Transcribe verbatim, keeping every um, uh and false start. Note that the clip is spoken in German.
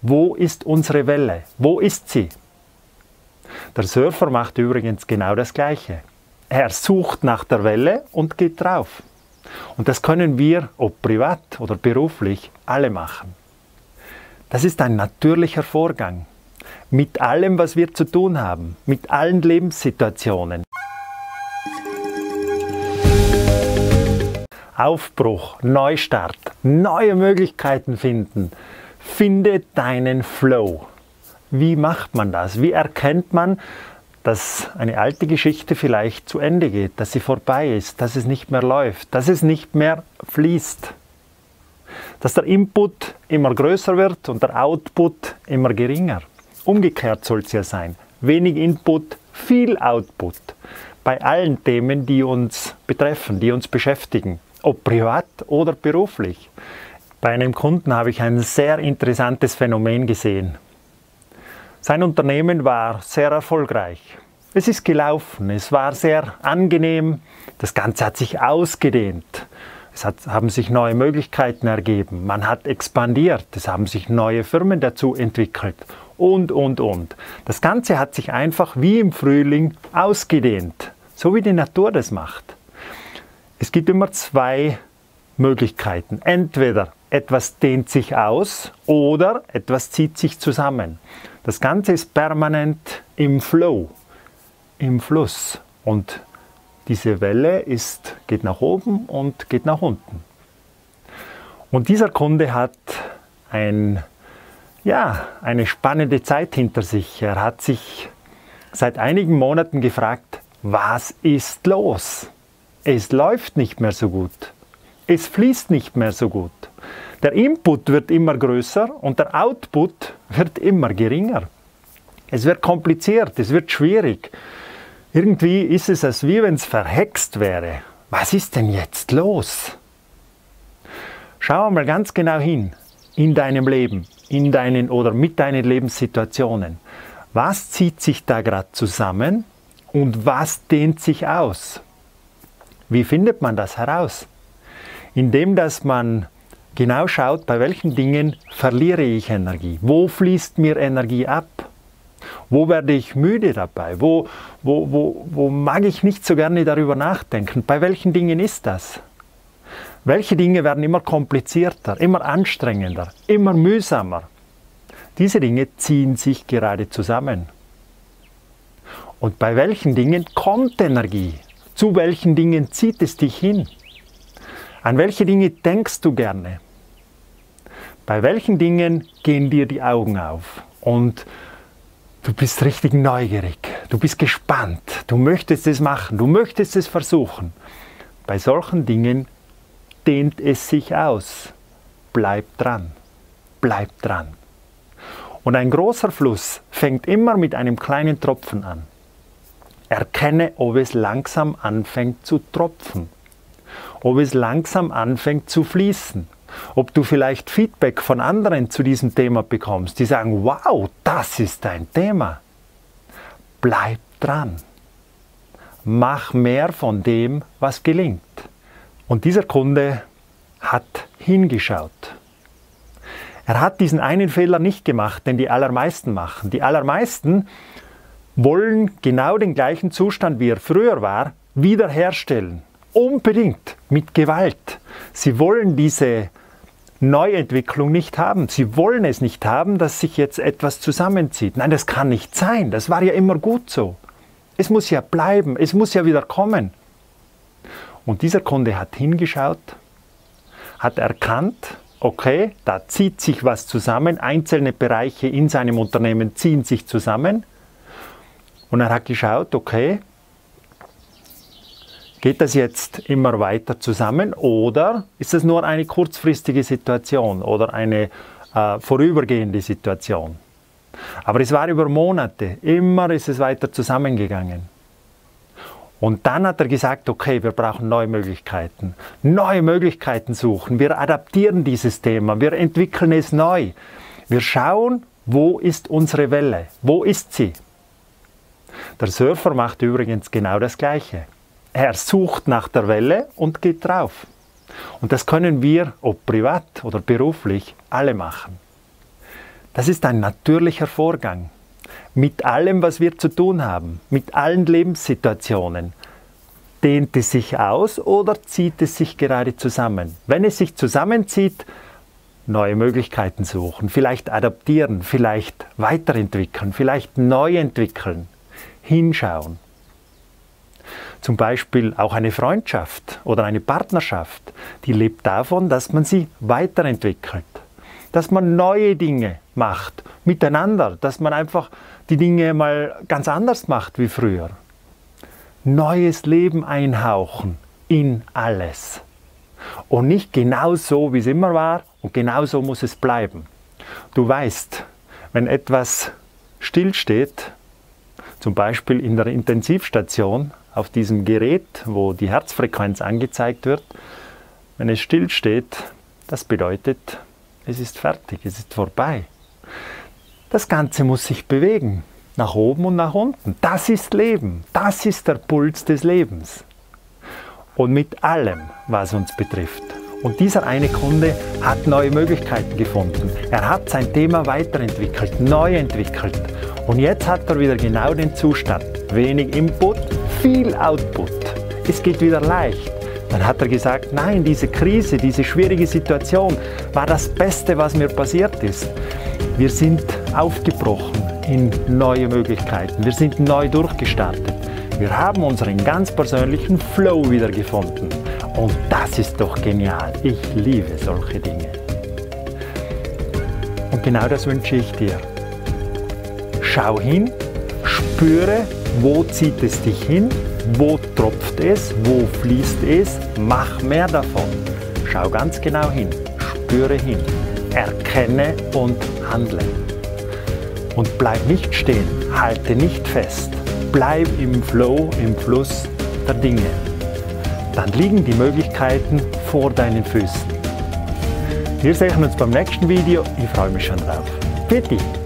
Wo ist unsere Welle? Wo ist sie? Der Surfer macht übrigens genau das Gleiche. Er sucht nach der Welle und geht drauf. Und das können wir, ob privat oder beruflich, alle machen. Das ist ein natürlicher Vorgang. Mit allem, was wir zu tun haben, mit allen Lebenssituationen. Aufbruch, Neustart, neue Möglichkeiten finden. Finde deinen Flow. Wie macht man das? Wie erkennt man, dass eine alte Geschichte vielleicht zu Ende geht, dass sie vorbei ist, dass es nicht mehr läuft, dass es nicht mehr fließt? Dass der Input immer größer wird und der Output immer geringer. Umgekehrt soll es ja sein. Wenig Input, viel Output. Bei allen Themen, die uns betreffen, die uns beschäftigen. Ob privat oder beruflich. Bei einem Kunden habe ich ein sehr interessantes Phänomen gesehen. Sein Unternehmen war sehr erfolgreich. Es ist gelaufen, es war sehr angenehm, das Ganze hat sich ausgedehnt. Es hat, haben sich neue Möglichkeiten ergeben, man hat expandiert, es haben sich neue Firmen dazu entwickelt und, und, und. Das Ganze hat sich einfach wie im Frühling ausgedehnt, so wie die Natur das macht. Es gibt immer zwei Möglichkeiten. Entweder etwas dehnt sich aus oder etwas zieht sich zusammen. Das Ganze ist permanent im Flow, im Fluss. Und diese Welle ist, geht nach oben und geht nach unten. Und dieser Kunde hat ein, ja, eine spannende Zeit hinter sich. Er hat sich seit einigen Monaten gefragt, was ist los? Es läuft nicht mehr so gut. Es fließt nicht mehr so gut. Der Input wird immer größer und der Output wird immer geringer. Es wird kompliziert, es wird schwierig. Irgendwie ist es, als wie wenn es verhext wäre. Was ist denn jetzt los? Schau mal ganz genau hin, in deinem Leben, in deinen oder mit deinen Lebenssituationen. Was zieht sich da gerade zusammen und was dehnt sich aus? Wie findet man das heraus? Indem, dass man genau schaut, bei welchen Dingen verliere ich Energie. Wo fließt mir Energie ab? Wo werde ich müde dabei? Wo, wo, wo, wo mag ich nicht so gerne darüber nachdenken? Bei welchen Dingen ist das? Welche Dinge werden immer komplizierter, immer anstrengender, immer mühsamer? Diese Dinge ziehen sich gerade zusammen. Und bei welchen Dingen kommt Energie? Zu welchen Dingen zieht es dich hin? An welche Dinge denkst du gerne? Bei welchen Dingen gehen dir die Augen auf? Und du bist richtig neugierig, du bist gespannt, du möchtest es machen, du möchtest es versuchen. Bei solchen Dingen dehnt es sich aus. Bleib dran, bleib dran. Und ein großer Fluss fängt immer mit einem kleinen Tropfen an. Erkenne, ob es langsam anfängt zu tropfen, ob es langsam anfängt zu fließen, ob du vielleicht Feedback von anderen zu diesem Thema bekommst, die sagen, wow, das ist dein Thema. Bleib dran. Mach mehr von dem, was gelingt. Und dieser Kunde hat hingeschaut. Er hat diesen einen Fehler nicht gemacht, den die allermeisten machen. Die allermeisten wollen genau den gleichen Zustand, wie er früher war, wiederherstellen. Unbedingt, mit Gewalt. Sie wollen diese Neuentwicklung nicht haben. Sie wollen es nicht haben, dass sich jetzt etwas zusammenzieht. Nein, das kann nicht sein. Das war ja immer gut so. Es muss ja bleiben. Es muss ja wieder kommen. Und dieser Kunde hat hingeschaut, hat erkannt, okay, da zieht sich was zusammen. Einzelne Bereiche in seinem Unternehmen ziehen sich zusammen. Und er hat geschaut, okay, geht das jetzt immer weiter zusammen oder ist es nur eine kurzfristige Situation oder eine äh, vorübergehende Situation? Aber es war über Monate, immer ist es weiter zusammengegangen. Und dann hat er gesagt, okay, wir brauchen neue Möglichkeiten. Neue Möglichkeiten suchen, wir adaptieren dieses Thema, wir entwickeln es neu. Wir schauen, wo ist unsere Welle, wo ist sie? Der Surfer macht übrigens genau das Gleiche. Er sucht nach der Welle und geht drauf. Und das können wir, ob privat oder beruflich, alle machen. Das ist ein natürlicher Vorgang. Mit allem, was wir zu tun haben, mit allen Lebenssituationen. Dehnt es sich aus oder zieht es sich gerade zusammen? Wenn es sich zusammenzieht, neue Möglichkeiten suchen, vielleicht adaptieren, vielleicht weiterentwickeln, vielleicht neu entwickeln, hinschauen. Zum Beispiel auch eine Freundschaft oder eine Partnerschaft, die lebt davon, dass man sie weiterentwickelt, dass man neue Dinge macht, miteinander, dass man einfach die Dinge mal ganz anders macht wie früher. Neues Leben einhauchen in alles. Und nicht genau so, wie es immer war, und genau so muss es bleiben. Du weißt, wenn etwas stillsteht, zum Beispiel in der Intensivstation, auf diesem Gerät, wo die Herzfrequenz angezeigt wird, wenn es stillsteht, das bedeutet, es ist fertig, es ist vorbei. Das Ganze muss sich bewegen, nach oben und nach unten. Das ist Leben, das ist der Puls des Lebens. Und mit allem, was uns betrifft. Und dieser eine Kunde hat neue Möglichkeiten gefunden. Er hat sein Thema weiterentwickelt, neu entwickelt. Und jetzt hat er wieder genau den Zustand. Wenig Input, viel Output. Es geht wieder leicht. Dann hat er gesagt, nein, diese Krise, diese schwierige Situation war das Beste, was mir passiert ist. Wir sind aufgebrochen in neue Möglichkeiten. Wir sind neu durchgestartet. Wir haben unseren ganz persönlichen Flow wiedergefunden. Und das ist doch genial. Ich liebe solche Dinge. Und genau das wünsche ich dir. Schau hin, spüre, wo zieht es dich hin, wo tropft es, wo fließt es, mach mehr davon. Schau ganz genau hin, spüre hin, erkenne und handle. Und bleib nicht stehen, halte nicht fest, bleib im Flow, im Fluss der Dinge. Dann liegen die Möglichkeiten vor deinen Füßen. Wir sehen uns beim nächsten Video, ich freue mich schon drauf. Für dich.